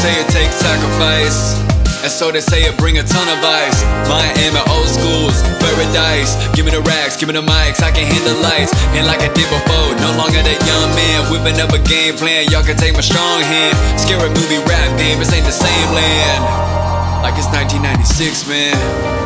say it takes sacrifice, and so they say it bring a ton of ice. Miami old schools, paradise. Give me the racks, give me the mics, I can handle lights. And like I did before, no longer that young man whipping up a game plan. Y'all can take my strong hand. Scary movie rap game, this ain't the same land. Like it's 1996, man.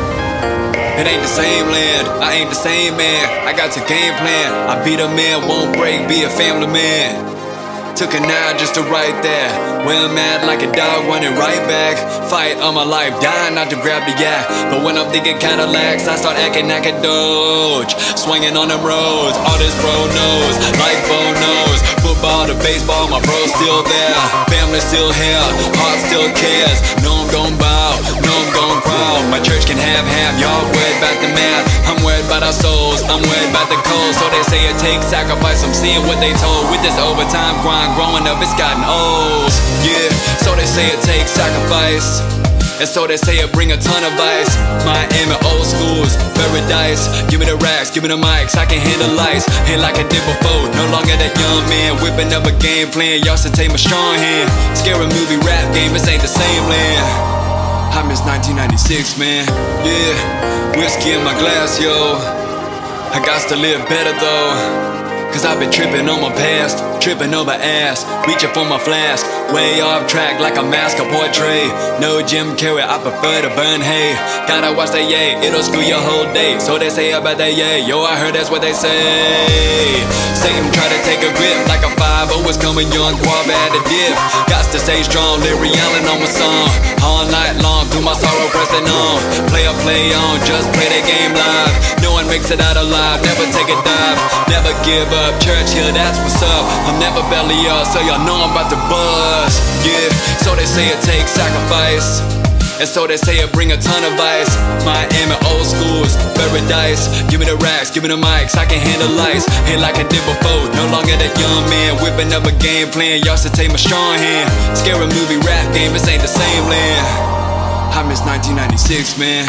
It ain't the same land, I ain't the same man. I got your game plan. I be the man, won't break, be a family man. Took a nine just to write that. When I'm mad like a dog running right back. Fight all my life, dying not to grab the yak. But when I'm thinking kinda lax, I start acting like a doge. Swinging on them roads, all this bro knows. Like Bo knows, football to baseball, my bro's still there. Family still here, heart still cares. No, I'm gon' bow, no, I'm gon' crawl. My church can have half, y'all worried about the math. I'm worried about our souls, I'm worried about the cold. So they say it takes sacrifice, I'm seeing what they told. With this overtime grind, growing up, it's gotten old. Yeah, so they say it takes sacrifice, and so they say it bring a ton of ice. Miami old schools, paradise. Give me the racks, give me the mics, I can handle lights. Ain't like I did before, no longer that young man whipping up a game plan. Y'all should take my strong hand. Scary movie rap game, this ain't the same land. I miss 1996, man. Yeah, whiskey in my glass, yo. I got to live better though. Cause I've been tripping on my past, tripping over ass, reaching for my flask, way off track like a mask, a portrait. No Jim Carrey, I prefer to burn hay. Gotta watch that yay, it'll screw your whole day. So they say about that yay, yo, I heard that's what they say. Satan try to take a grip like a 5-0 was coming young, Guava at the dip. Got to stay strong, Larry Allen on my song. All night long, through my sorrow pressing on. Play on, just play the game live. No one makes it out alive, never take a dive, never give up. Churchill, that's what's up. I'm never belly up, so y'all know I'm about to buzz. Yeah, so they say it takes sacrifice, and so they say it bring a ton of ice. Miami old schools, paradise. Give me the racks, give me the mics, I can handle lights. Ain't like I did before, no longer that young man whipping up a game plan. Y'all should take my strong hand. Scary movie rap game, this ain't the same land. I miss 1996, man.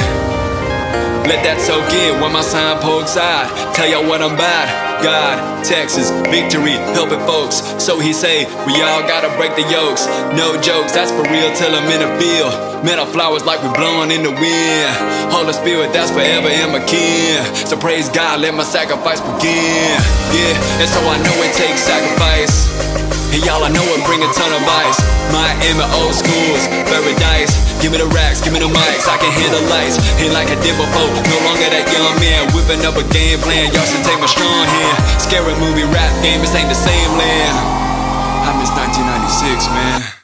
Let that soak in when my sign pokes out. Tell y'all what I'm about. God, Texas, victory, helping folks. So he say, we all gotta break the yokes. No jokes, that's for real till I'm in the field. Metal flowers like we blowing in the wind. Holy Spirit, that's forever in my kin. So praise God, let my sacrifice begin. Yeah, and so I know it takes sacrifice, and y'all, I know it bring a ton of ice. Miami old schools, paradise. Give me the racks, give me the mics, I can handle lights. Ain't like I did before, no longer that young man whipping up a game plan. Y'all should take my strong hand. Scary movie rap game, this ain't the same land. I miss 1996, man.